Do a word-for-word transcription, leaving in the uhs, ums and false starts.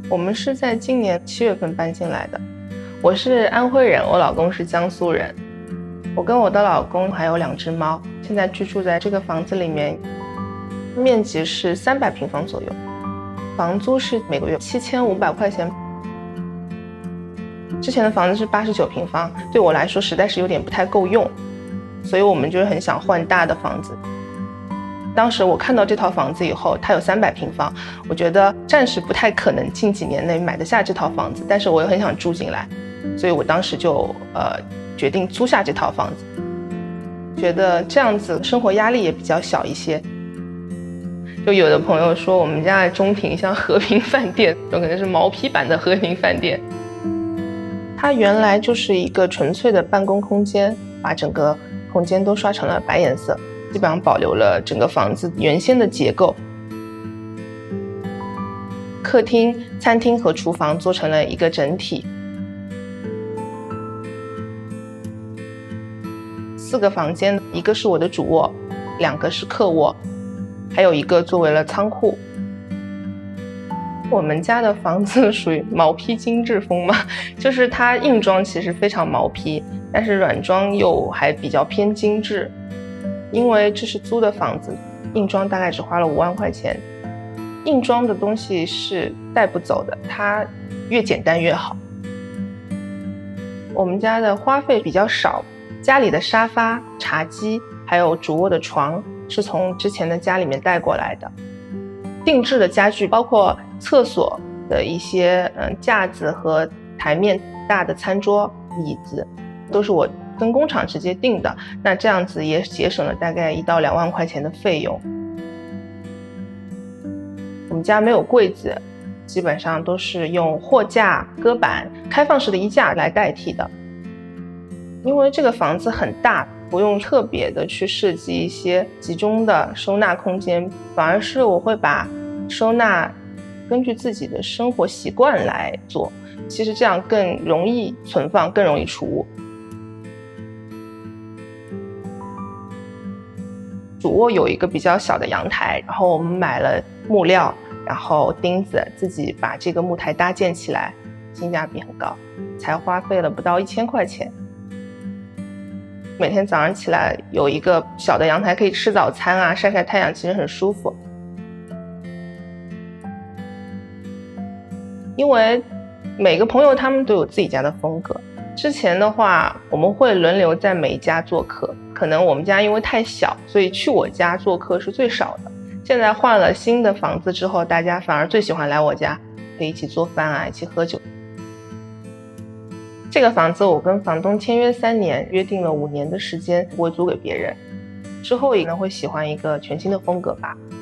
我们是在今年七月份搬进来的。我是安徽人，我老公是江苏人。我跟我的老公还有两只猫，现在居住在这个房子里面，面积是三百平方左右，房租是每个月七千五百块钱。之前的房子是八十九平方，对我来说实在是有点不太够用，所以我们就是很想换大的房子。当时我看到这套房子以后，它有三百平方，我觉得暂时不太可能近几年内买得下这套房子，但是我又很想住进来，所以我当时就呃决定租下这套房子，觉得这样子生活压力也比较小一些。就有的朋友说我们家的中庭像和平饭店，有可能是毛坯版的和平饭店。它原来就是一个纯粹的办公空间，把整个空间都刷成了白颜色，基本上保留了整个房子原先的结构。客厅、餐厅和厨房做成了一个整体。四个房间，一个是我的主卧，两个是客卧，还有一个作为了仓库。我们家的房子属于毛坯精致风嘛，就是它硬装其实非常毛坯，但是软装又还比较偏精致。因为这是租的房子，硬装大概只花了五万块钱。硬装的东西是带不走的，它越简单越好。我们家的花费比较少，家里的沙发、茶几还有主卧的床是从之前的家里面带过来的。定制的家具包括厕所的一些嗯架子和台面大的餐桌、椅子，都是我跟工厂直接订的，那这样子也节省了大概一到两万块钱的费用。我们家没有柜子，基本上都是用货架、搁板、开放式的衣架来代替的。因为这个房子很大，不用特别的去设计一些集中的收纳空间，反而是我会把收纳根据自己的生活习惯来做，其实这样更容易存放，更容易储物。主卧有一个比较小的阳台，然后我们买了木料，然后钉子，自己把这个木台搭建起来，性价比很高，才花费了不到一千块钱。每天早上起来有一个小的阳台可以吃早餐啊，晒晒太阳，其实很舒服。因为每个朋友他们都有自己家的风格，之前的话我们会轮流在每一家做客，可能我们家因为太小，所以去我家做客是最少的。现在换了新的房子之后，大家反而最喜欢来我家，可以一起做饭啊，一起喝酒。这个房子我跟房东签约三年，约定了五年的时间不会租给别人，之后也可能会喜欢一个全新的风格吧。